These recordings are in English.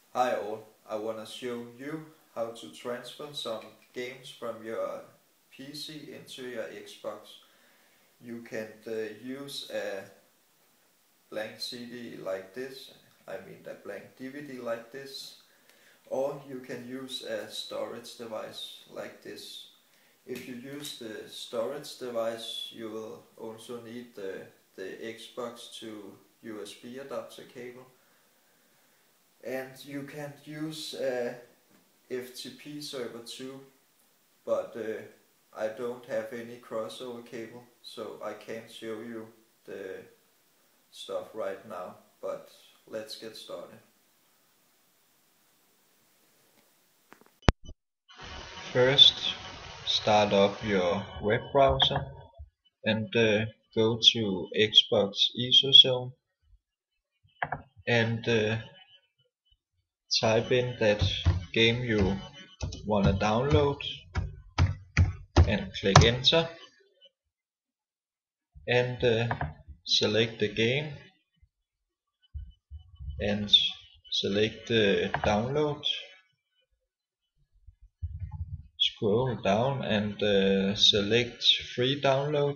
Hi all, I wanna show you how to transfer some games from your PC into your Xbox. You can use a blank CD like this, a blank DVD like this, or you can use a storage device like this. If you use the storage device, you will also need the Xbox to USB adapter cable, and you can use a FTP server too, but I don't have any crossover cable, so I can't show you the stuff right now, but let's get started. First, start up your web browser and go to Xbox ISO and type in that game you wanna download and click enter and select the game and select download. Scroll down and select free download,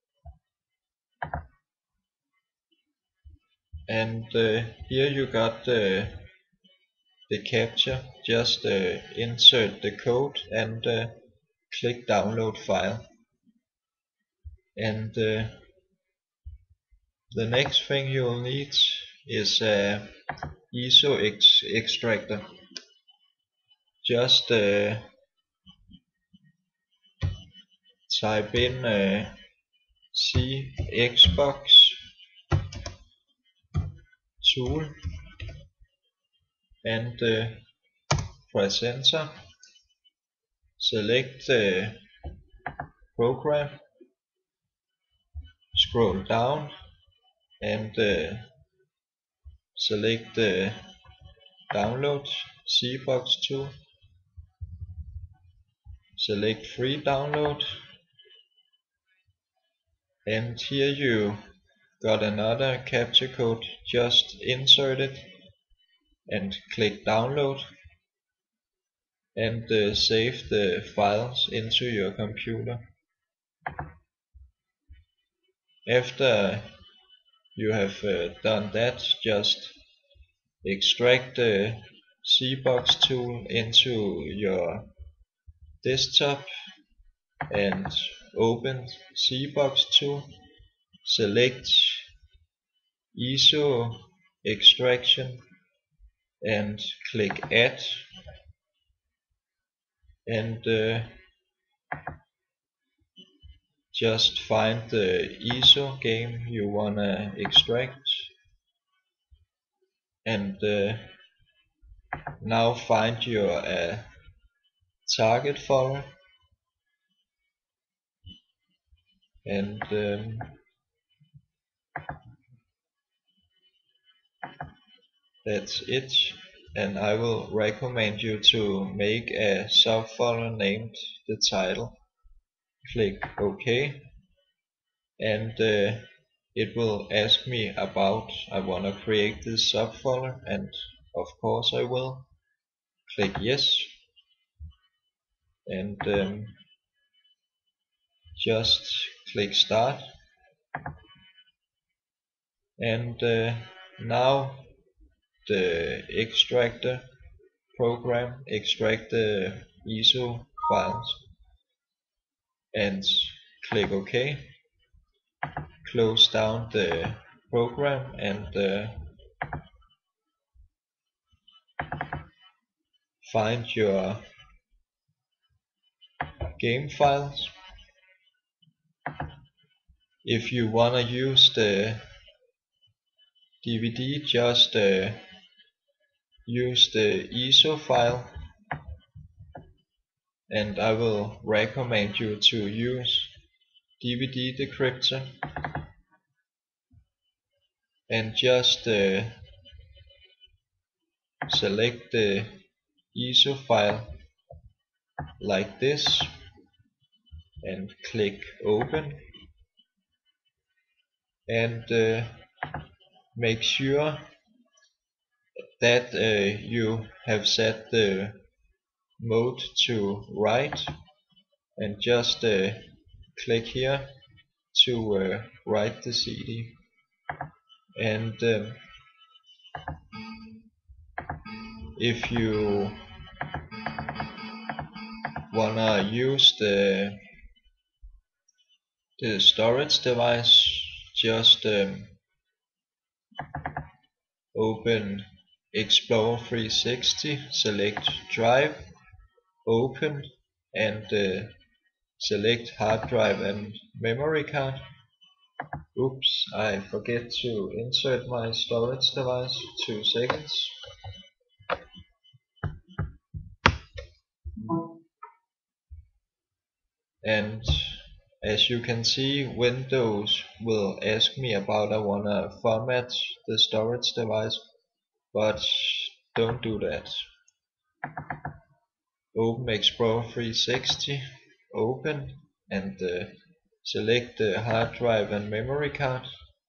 and here you got the capture. Just insert the code and click download file, and the next thing you'll need is a ISO extractor. Just type in C Xbox tool and press enter. Select program, scroll down and select download CBox tool, select free download, and here you got another capture code. Just insert it and click download and save the files into your computer. After you have done that, just extract the CBox tool into your desktop and open CBox tool, select ISO extraction and click add, and just find the ISO game you wanna extract, and now find your target folder, and that's it. And I will recommend you to make a subfolder named the title. Click OK, and it will ask me about I want to create this subfolder, and of course I will. Click yes, and just click start, and now the extractor program extract the ISO files, and click OK. Close down the program and find your game files. If you wanna use the DVD, just use the ISO file, and I will recommend you to use DVD decryptor, and just select the ISO file like this and click open, and make sure that you have set the mode to write, and just click here to write the CD. And if you wanna use the storage device, just open Explorer 360, select Drive, open, and select hard drive and memory card. Oops, I forget to insert my storage device. 2 seconds. And as you can see, Windows will ask me about I wanna format the storage device, but don't do that. Open Explorer 360, open, and select the hard drive and memory card.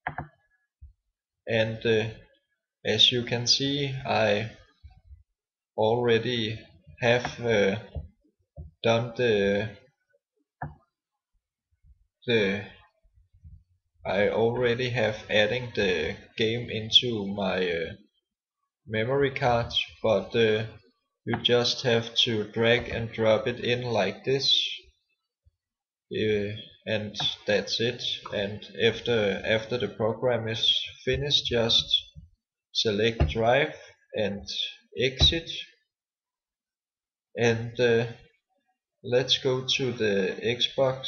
And as you can see, I already have done I already have adding the game into my memory card, but you just have to drag and drop it in like this, and that's it. And after the program is finished, just select drive and exit, and let's go to the Xbox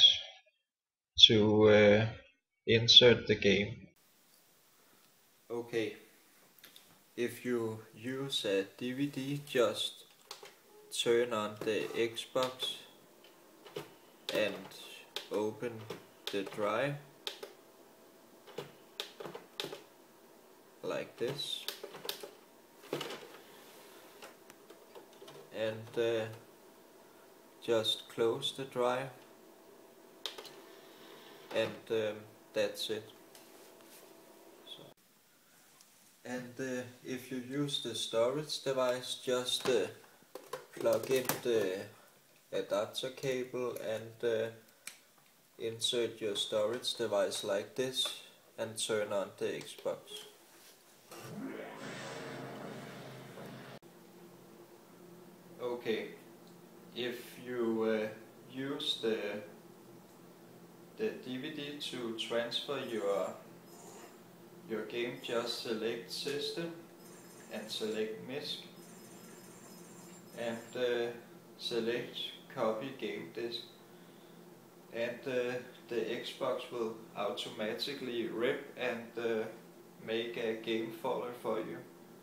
to insert the game. Okay, if you use a DVD, just turn on the Xbox and open the drive like this, and just close the drive, and that's it. And if you use the storage device, just plug in the adapter cable and insert your storage device like this, and turn on the Xbox. Okay, if you use the DVD to transfer your game, just select System and select MISC, and select Copy Game Disk, and the Xbox will automatically rip and make a game folder for you.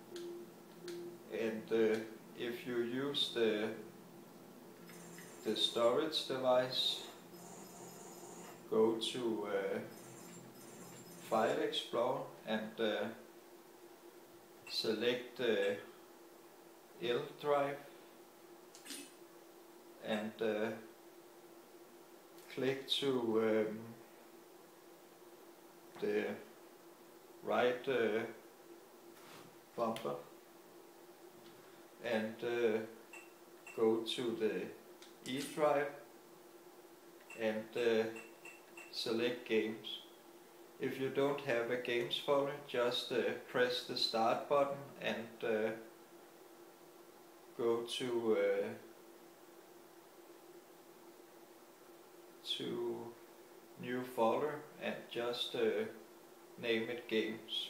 And if you use the storage device, go to File Explorer and select the L drive, and click to the right bumper, and go to the E drive and select games. If you don't have a games folder, just press the start button and go to new folder and just name it games,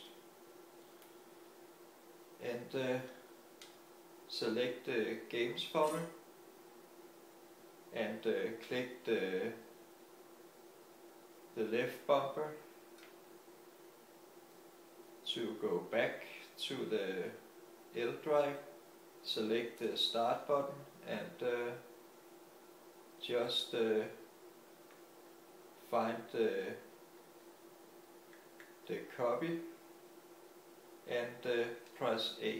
and select the games folder and click the left bumper to go back to the L drive, select the start button and just find the copy and press A,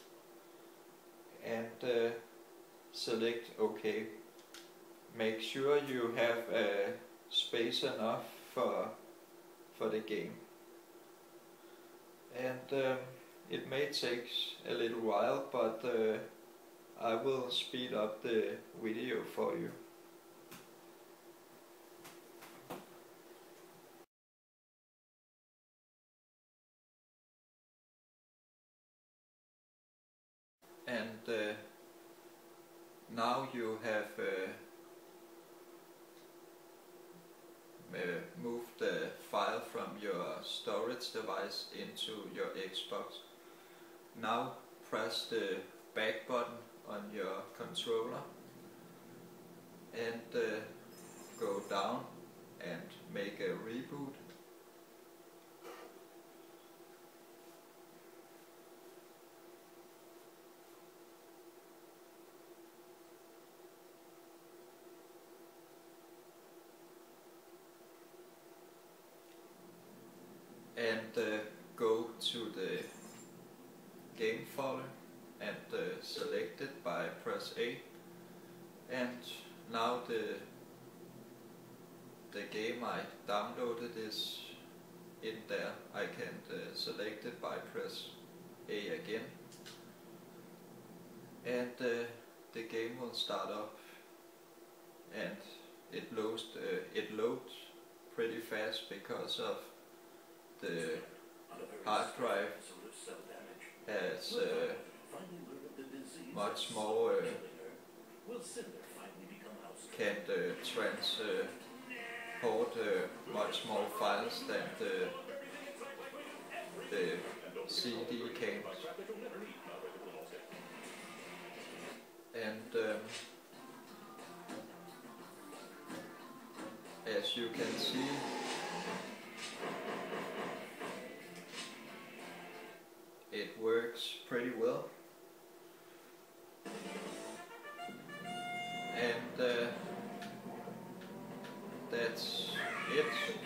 and select OK. Make sure you have space enough for the game. And It may take a little while, but I will speed up the video for you. And now you have moved the file from your storage device into your Xbox. Now press the back button on your controller and go down and make a reboot. And go to the game folder and select it by press A. And now the game I downloaded is in there. I can select it by press A again, and the game will start up, and it loads pretty fast because of the hard drive has much more can transport much more files than the CD can. And as you can see, it works pretty well. And that's it.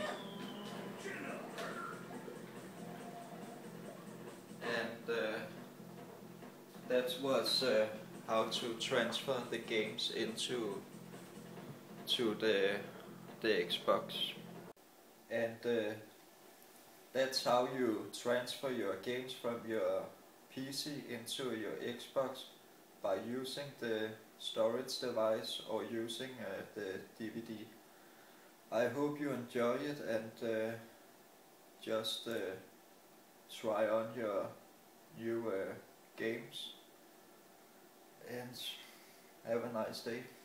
And that was how to transfer the games into the Xbox. And that's how you transfer your games from your PC into your Xbox, by using the storage device or using the DVD. I hope you enjoy it, and just try on your new games, and have a nice day.